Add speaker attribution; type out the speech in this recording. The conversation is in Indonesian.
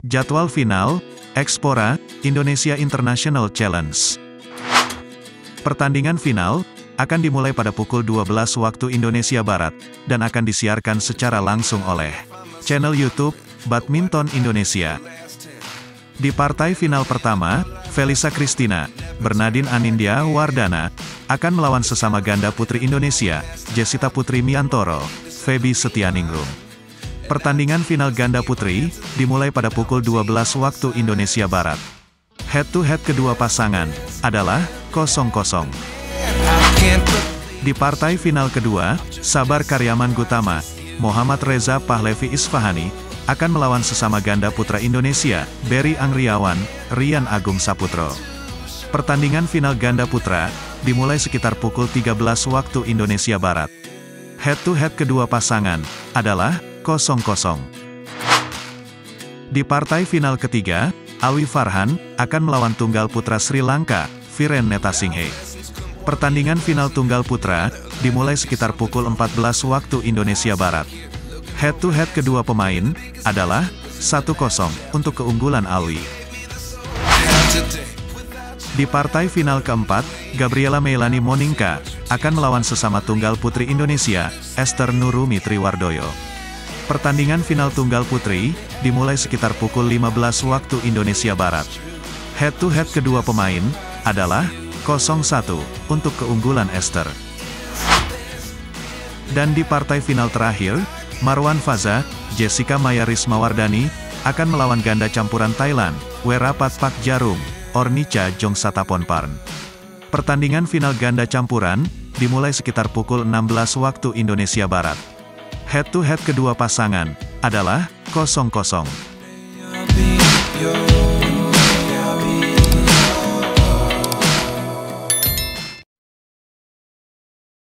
Speaker 1: Jadwal final, Expora, Indonesia International Challenge. Pertandingan final, akan dimulai pada pukul 12 waktu Indonesia Barat, dan akan disiarkan secara langsung oleh channel YouTube, Badminton Indonesia. Di partai final pertama, Felisa Christina, Bernadine Anindya Wardana, akan melawan sesama ganda putri Indonesia, Jessita Putri Miantoro, Feby Setianingrum. Pertandingan final ganda putri, dimulai pada pukul 12 waktu Indonesia Barat. Head-to-head kedua pasangan, adalah 0-0. Di partai final kedua, Sabar Karyaman Gutama, Muhammad Reza Pahlevi Isfahani, akan melawan sesama ganda putra Indonesia, Berry Angriawan, Rian Agung Saputro. Pertandingan final ganda putra, dimulai sekitar pukul 13 waktu Indonesia Barat. Head-to-head kedua pasangan, adalah 0-0. Di partai final ketiga, Alwi Farhan, akan melawan tunggal putra Sri Lanka, Viren Netasinghe. Pertandingan final tunggal putra, dimulai sekitar pukul 14 waktu Indonesia Barat. Head-to-head kedua pemain, adalah 1-0, untuk keunggulan Alwi. Di partai final keempat, Gabriela Meilani Moninka, akan melawan sesama tunggal putri Indonesia, Esther Nurumi Triwardoyo. Pertandingan final tunggal putri, dimulai sekitar pukul 15 waktu Indonesia Barat. Head-to-head kedua pemain, adalah 0-1, untuk keunggulan Esther. Dan di partai final terakhir, Marwan Faza, Jessica Maya Rismawardani, akan melawan ganda campuran Thailand, Werapat Pak Jarum, Ornica Jongsataponparn. Pertandingan final ganda campuran, dimulai sekitar pukul 16 waktu Indonesia Barat. Head-to-head kedua pasangan, adalah 0-0.